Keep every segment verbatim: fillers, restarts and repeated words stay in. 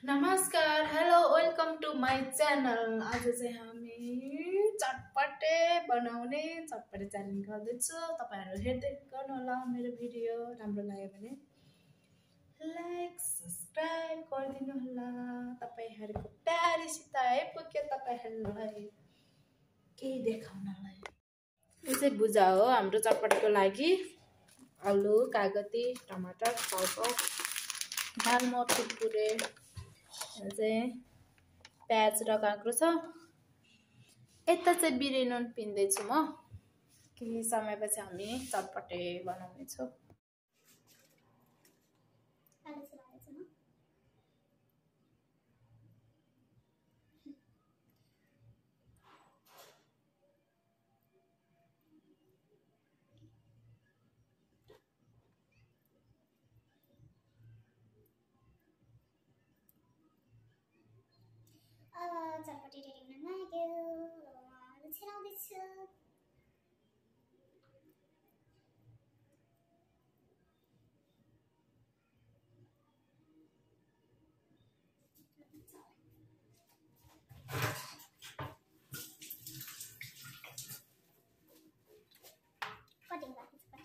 नमस्कार, hello, welcome to my channel. आज चाहिँ हामी चटपटे बनाउने चटपटे च्यालेन्ज गर्दैछु। तपाईँहरू हेर्दै गर्नु होला मेरो भिडियो। राम्रो लाग्यो भने लाइक सब्सक्राइब गरिदिनु होला। तपाईँहरूको प्यारीसित आइपुग्यो तपाईँहरूलाई केही देखाउनलाई। यो चाहिँ भुजा हो हाम्रो चटपटेको लागि। आलु, कागती, टमाटर, पाउपाउ, दालमोट, कुरकुरे, चाहिँ प्याज र काँक्रो छ। यता चाहिँ बिरे नुन पिन्दैछु म। केही समयपछि हामी चटपटे बनाउनेछौँ। चटपटी रेडी हुन लाग्यो। छिराउँदैछु। कटिङ बाँकी छ।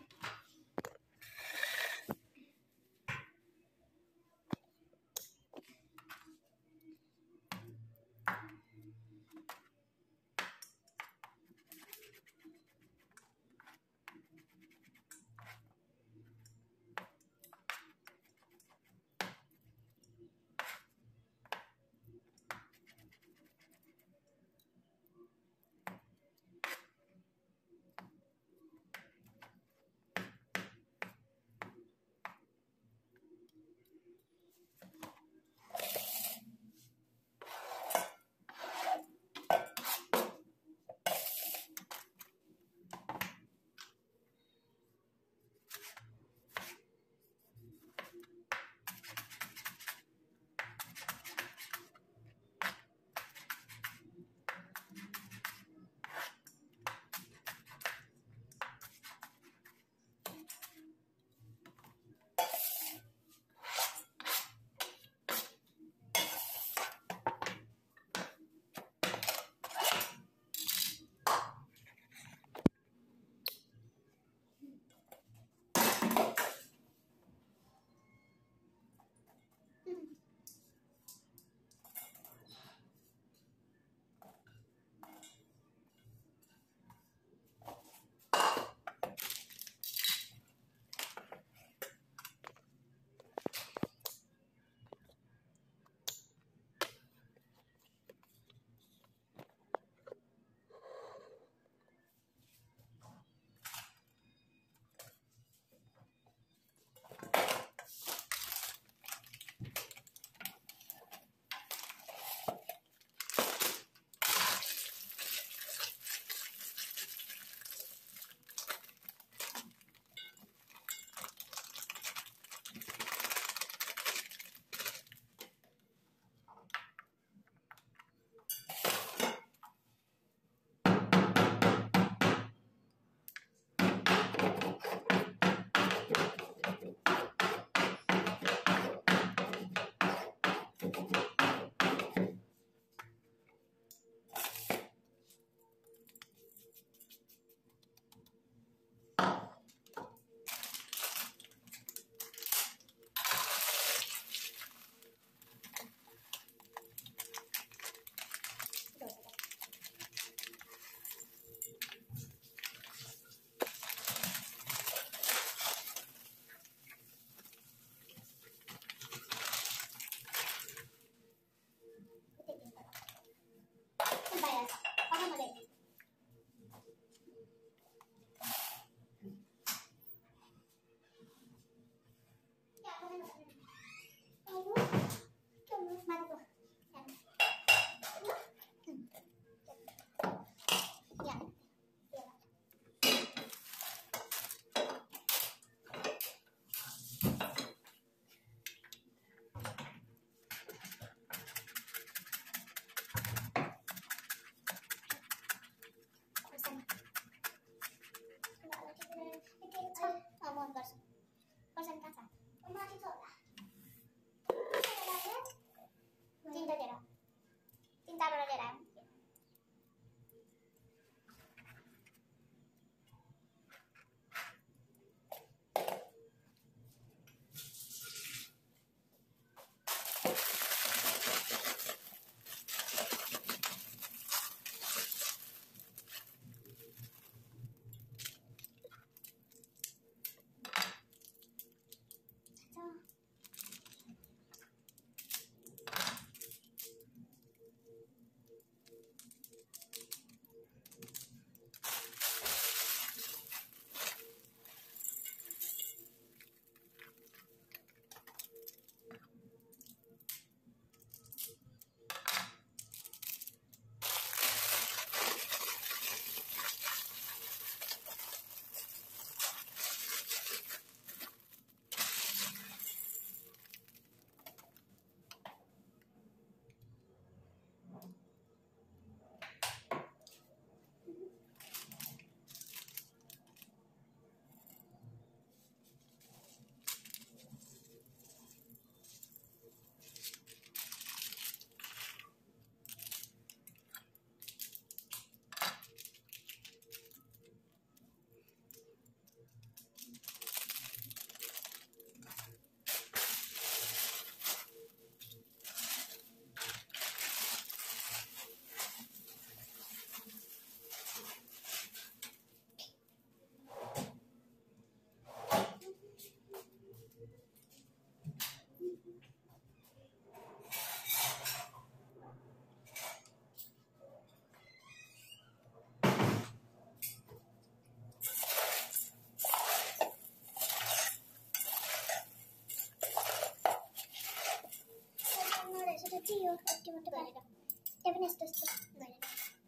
त्यो चाहिँ यो अट्टी मात्र गरेर त्यो पनि यस्तो यस्तो गरेर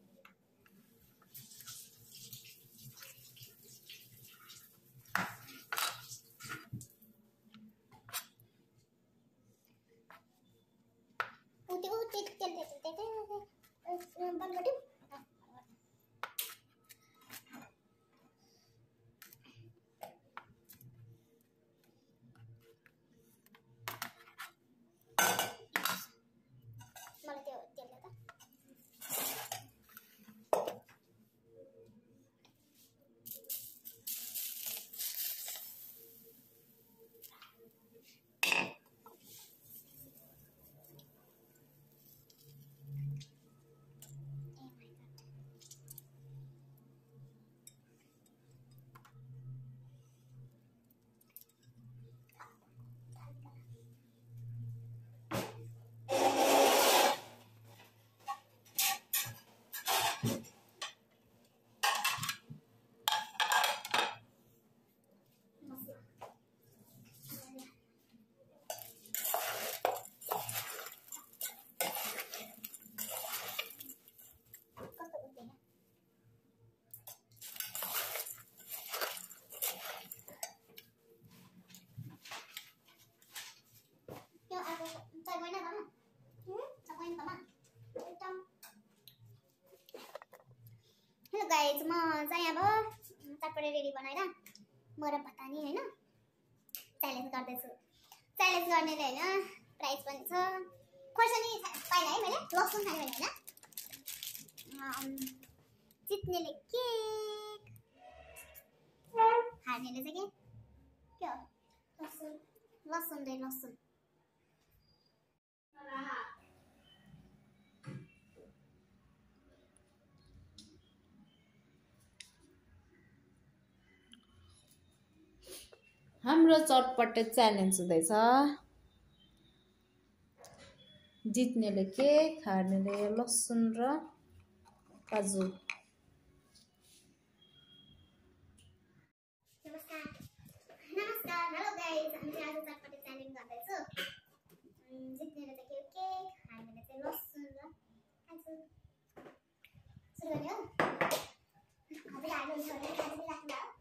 उति उति तेल तेल तेल तेल बन्द गर्दिउँ मलाई त्यो तेल त हेलो गाइज म चाहिँ अब चटपटे रेडी बनाएर म र भतानी हैन च्यालेन्ज गर्दैछु च्यालेन्ज गर्नेले हैन प्राइज पनि छ खोर्सानी पाइला है मैले लसुन खाने भने हैन जित्नेले केक हार्नेले चाहिँ के के हो लसुन लसुन रे लसुन हाम्रो चटपटे च्यालेन्ज हुँदैछ जित्नेले केक हार्नेले लसुन र काजु नमस्कार नमस्कार हेलो गाइज हामी चाहिँ आज चटपटे च्यालेन्ज गर्दैछु जित्नेले चाहिँ केक केक हार्नेले चाहिँ लसुन र काजु सुरु गर्ने हो अब हार्नु हुन्छ भने काजु पनि राख्नु हो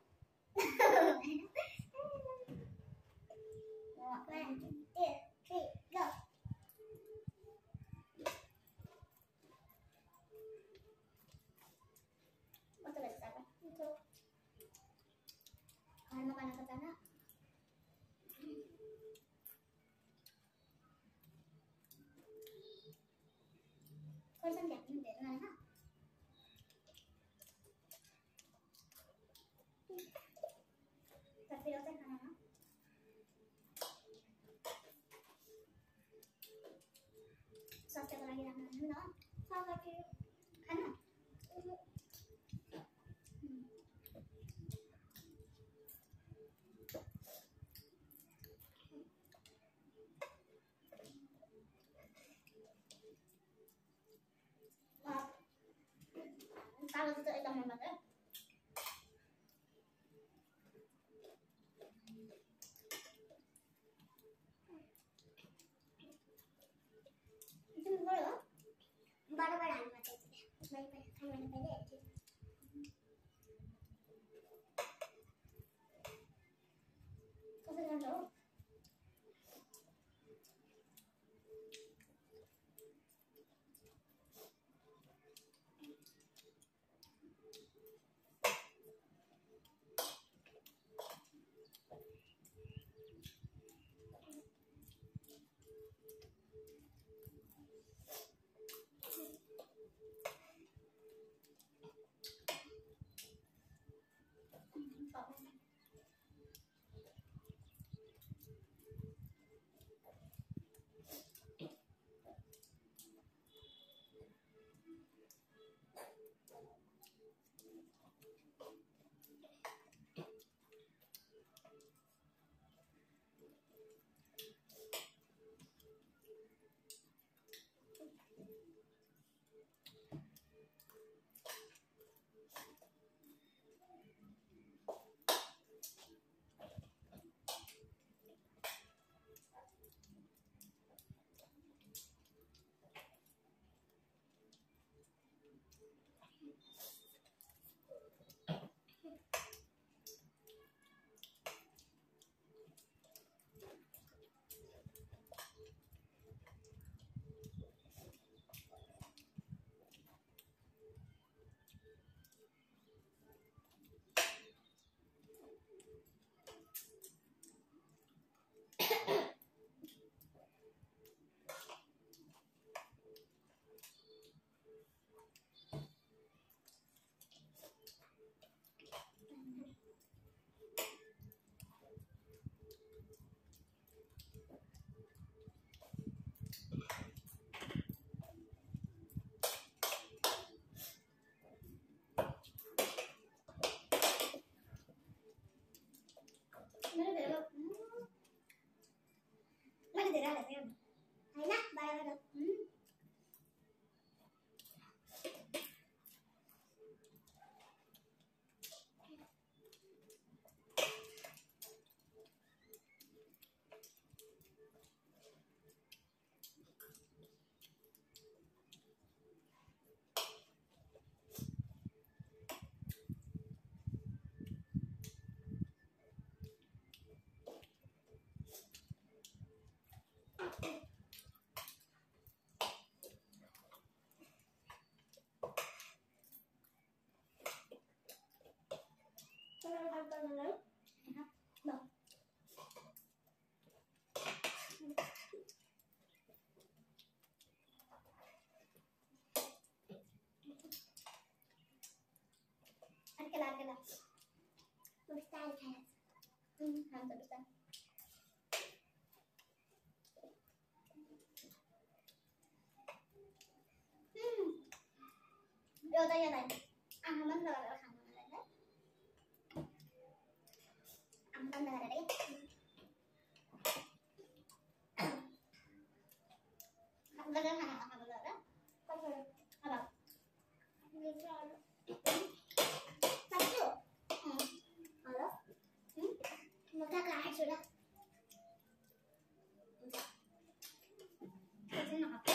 One, two, three, go. Betul betul apa? Betul. Kalau makan ke sana. Kau sampai apa nih dari mana? Tapi rasa kan apa? Satu lagi nak mana? Sao lagi? Kan? Kalau itu ikan mana tu? बार-बार हाल्नु पर्छ यसले मैले खानु भने पहिले हेर्छु कसरी गर्नु हो ल बिस्तारै खाएर उम् खान्छ बिस्तारै एउटा यहाँ आँखा बन्द गरेर खानु मलाई है आँखा बन्द गरेर है Lagyan na ang kabalada. Kabalada. Alap. Satu. Hmm. Alap. Hmm. Magkakain sila. Kasi nakapit.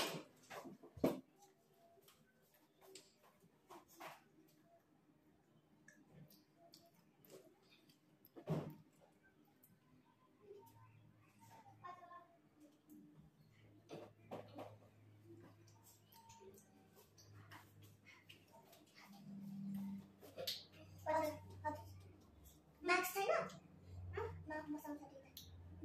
Max tayo na. Ha? Masang sa dito.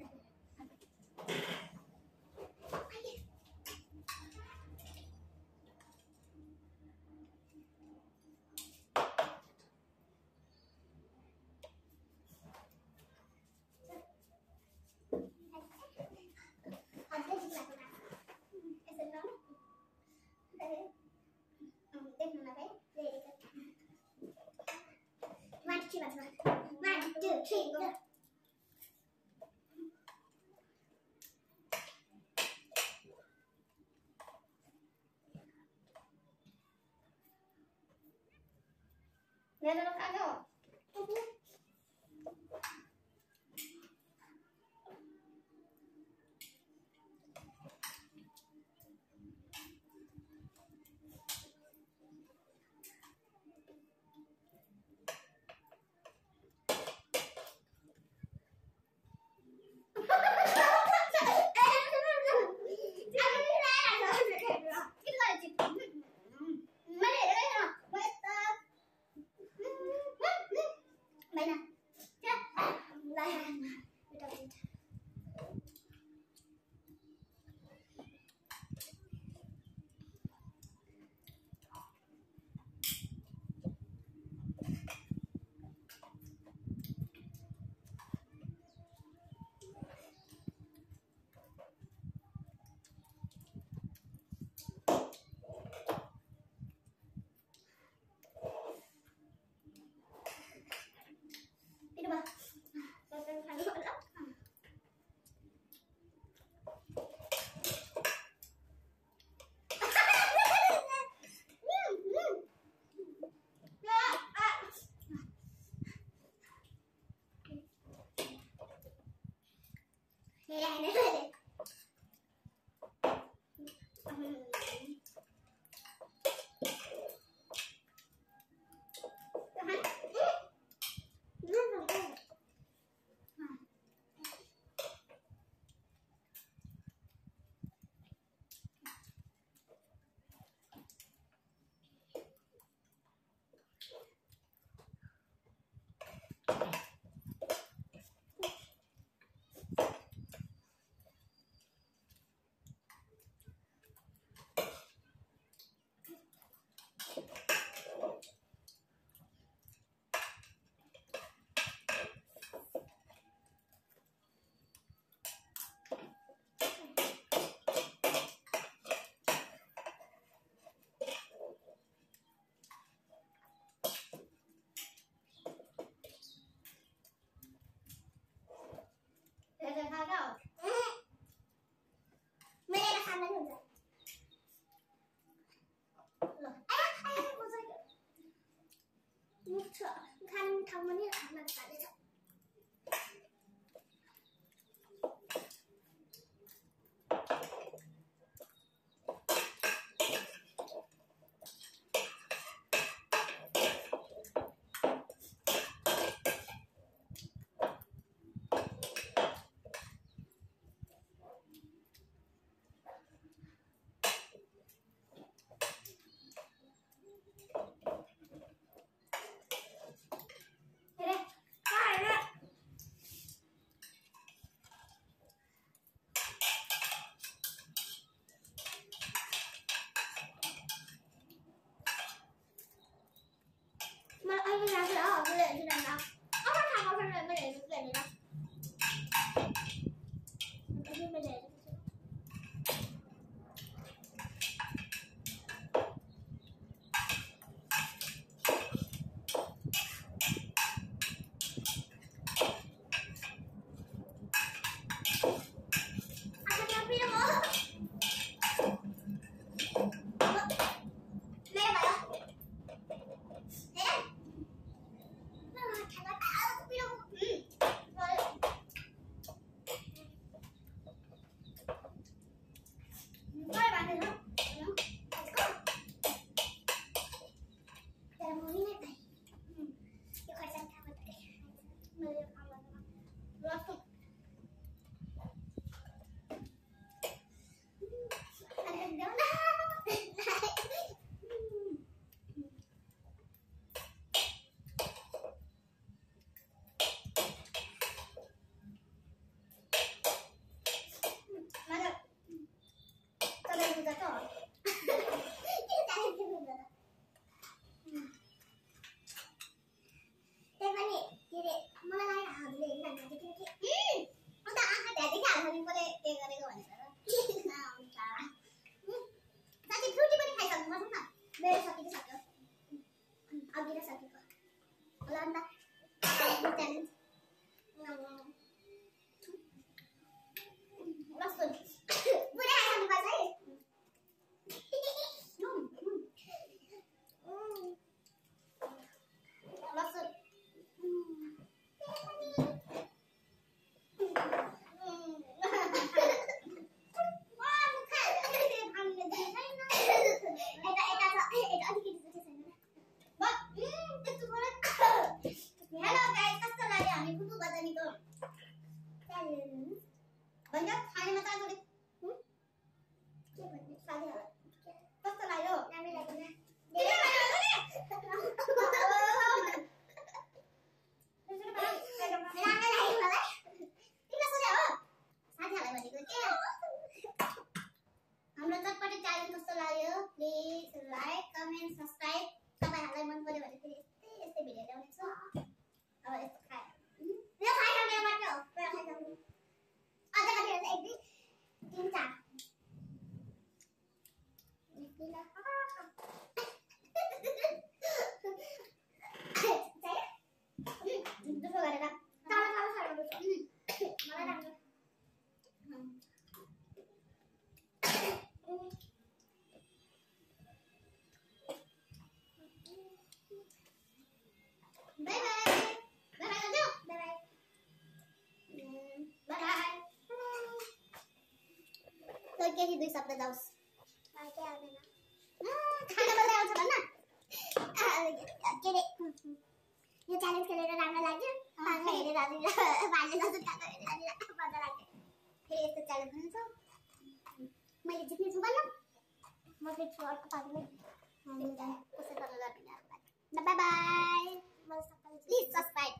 One, two, three, go. Meron ka ano? Yeah, I know it. Khăn thong nó như là phải đấy. Hãy मैले हेर्छु न अब खाना खाना मैले हेर्छु हेर्नु ल अनि मैले हेर्छु banyak hanya mata aku deh. Hmm? Saya kasta लाग्यो राम्रो लाग्दैन धेरै भयो नि हाम्रो चटपटे च्यालेन्ज कस्तो लाग्यो प्लिज लाइक कमेन्ट सब्स्क्राइब तपाईहरुलाई मन पर्यो भने फेरि यस्तै यस्तै भिडियो ल्याउने छु अब यस्तो खाए यो खाए खाने मात्र हो पुरा खाए खाने अझै कति हुन्छ एक दुई तीन चार निस्किला दुसो गरेर ताला ताला सार्नु पर्छ मलाई राम्रो Bye bye. Bye bye Lanju. Bye bye. Bye bye. तो केही दुई शब्द जाओस् के आउँदैन खाना बोल्दै आउँछ भन्न के रे यो च्यालेन्ज खेलेर राम्रो लाग्यो पाल्न हेरेर अनि भाले नसुकाएको हेरेर अनि मजा लाग्यो फेरि यस्तो च्यालेन्ज हुन्छ मैले जित्ने छु भन्न म फेरि छु अर्को पाल्ने हामी कसै गर्न लाग्दैन बाई बाई प्लिज सब्स्क्राइब